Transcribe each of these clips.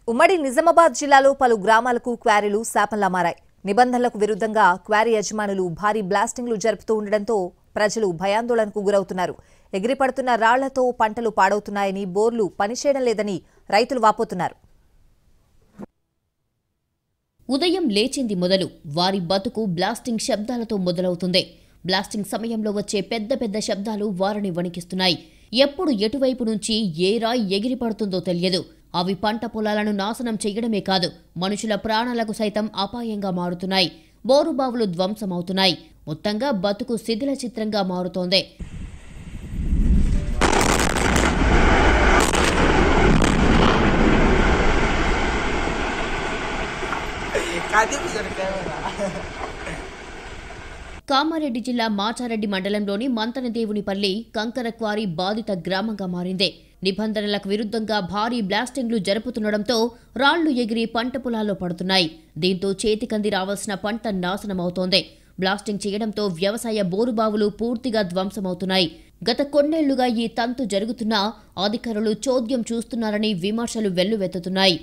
ఉమ్మడి నిజామాబాద్ జిల్లాలో పలు గ్రామాలకు క్వారీలు శాపంలా మారాయి. నిబంధనలకు విరుద్ధంగా క్వారీ యజమానులు భారీ బ్లాస్టింగ్లు జరుపుతూ ఉండడంతో ప్రజలు భయాందోళనకు గురవుతున్నారు. ఎగిరిపడుతున్న రాళ్లతో పంటలు పాడవుతున్నాయని, బోర్లు పనిచేయడం లేదని రైతులు వాపోతున్నారు. ఉదయం లేచింది మొదలు వారి బతుకు బ్లాస్టింగ్ శబ్దాలతో మొదలవుతుంది. బ్లాస్టింగ్ సమయంలో వచ్చే పెద్ద పెద్ద శబ్దాలు వారిని వణికిస్తున్నాయి. ఎప్పుడు ఎటువైపు నుంచి ఏ రాయి ఎగిరిపడుతుందో తెలియదు. అవి పంట పొలాలను నాశనం చేయడమే కాదు, మనుషుల ప్రాణాలకు సైతం అపాయంగా మారుతున్నాయి. బోరుబావులు ధ్వంసమవుతున్నాయి. మొత్తంగా బతుకు శిథిల చిత్రంగా మారుతోంది. కామారెడ్డి జిల్లా మాచారెడ్డి మండలంలోని మంతనదేవునిపల్లి కంకర క్వారీ బాధిత గ్రామంగా మారింది. నిబంధనలకు విరుద్ధంగా భారీ బ్లాస్టింగ్లు జరుపుతుండటంతో రాళ్లు ఎగిరి పంట పొలాల్లో పడుతున్నాయి. దీంతో చేతికంది రావాల్సిన పంట నాశనమవుతోంది. బ్లాస్టింగ్ చేయడంతో వ్యవసాయ బోరుబావులు పూర్తిగా ధ్వంసమవుతున్నాయి. గత కొన్నేళ్లుగా ఈ తంతు జరుగుతున్నా అధికారులు చోద్యం చూస్తున్నారని విమర్శలు వెల్లువెత్తుతున్నాయి.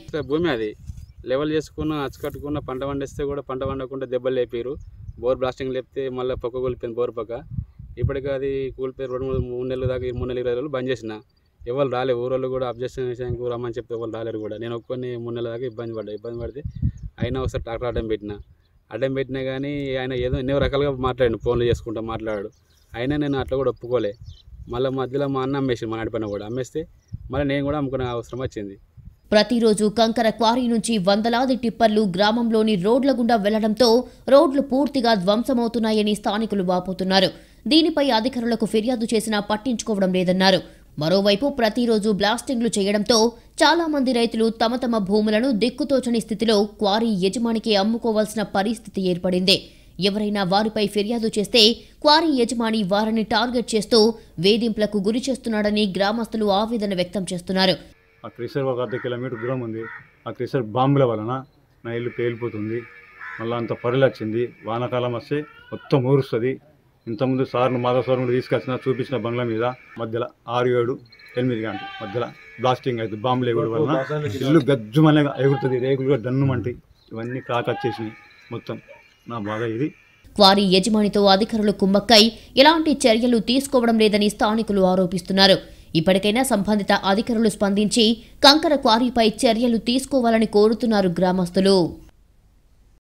లెవెల్ చేసుకున్న అచ్చకట్టుకున్న పంట పండిస్తే కూడా పంట పండకుండా దెబ్బలు లేపారు. బోర్ బ్లాస్టింగ్ లేపితే మళ్ళీ పక్క కూలిపోయింది బోర్ పక్క. ఇప్పటికీ అది కూలిపోయి 2-3 నెలల దాకా 3 నెలలు 20 రోజులు బంద్ చేసిన. ఎవరు రాలేదు, ఊరోళ్ళు కూడా అబ్జెక్షన్ విషయానికి రమ్మని చెప్తే ఎవరు రాలేరు కూడా. నేను ఒక్కొని 3 నెలల దాకా ఇబ్బంది పడితే అయినా ఒకసారి ట్రాక్టర్ అడ్డం పెట్టినా కానీ ఆయన ఎన్నో రకాలుగా మాట్లాడాడు, ఫోన్లు చేసుకుంటా మాట్లాడాడు. అయినా నేను అట్లా కూడా ఒప్పుకోలే. మళ్ళీ మధ్యలో మా అన్న అమ్మేసి మా నడిపైన కూడా అమ్మేస్తే మళ్ళీ నేను కూడా అమ్ముకునే అవసరం వచ్చింది. ప్రతిరోజు కంకర క్వారీ నుంచి వందలాది టిప్పర్లు గ్రామంలోని రోడ్ల గుండా వెళ్లడంతో రోడ్లు పూర్తిగా ధ్వంసమవుతున్నాయని స్థానికులు వాపోతున్నారు. దీనిపై అధికారులకు ఫిర్యాదు చేసినా పట్టించుకోవడం లేదన్నారు. మరోవైపు ప్రతిరోజు బ్లాస్టింగ్లు చేయడంతో చాలా మంది రైతులు తమ తమ భూములను దిక్కుతోచని స్థితిలో క్వారీ యజమానికి అమ్ముకోవాల్సిన పరిస్థితి ఏర్పడింది. ఎవరైనా వారిపై ఫిర్యాదు చేస్తే క్వారీ యజమాని వారిని టార్గెట్ చేస్తూ వేధింపులకు గురి చేస్తున్నాడని గ్రామస్తులు ఆవేదన వ్యక్తం చేస్తున్నారు. ఆ క్రిసర్ ఒక 1/2 కిలోమీటర్ దూరం ఉంది. ఆ క్రిసర్ బాంబుల వలన నా ఇల్లు పేలిపోతుంది. మళ్ళీ అంత పొరలు వచ్చింది. వానాకాలం వస్తే మొత్తం ఊరుస్తుంది. ఇంతకుముందు మాధవ సార్ను తీసుకొచ్చిన చూపించిన బంగ్లా మీద మధ్యలో 6-7-8 గంటల మధ్యలో బ్లాస్టింగ్ అవుతుంది. బాంబులు ఎగుడు వలన ఇల్లు గజ్జుమనే ఎగురుతుంది. రేకులు కూడా దన్నుమంటాయి. ఇవన్నీ క్రాక్ వచ్చేసినాయి. మొత్తం నా బాధ ఇది. క్వారీ యజమానితో అధికారులు కుమ్మక్కై ఎలాంటి చర్యలు తీసుకోవడం లేదని స్థానికులు ఆరోపిస్తున్నారు. ఇప్పటికైనా సంబంధిత అధికారులు స్పందించి కంకర క్వారీపై చర్యలు తీసుకోవాలని కోరుతున్నారు గ్రామస్తులు.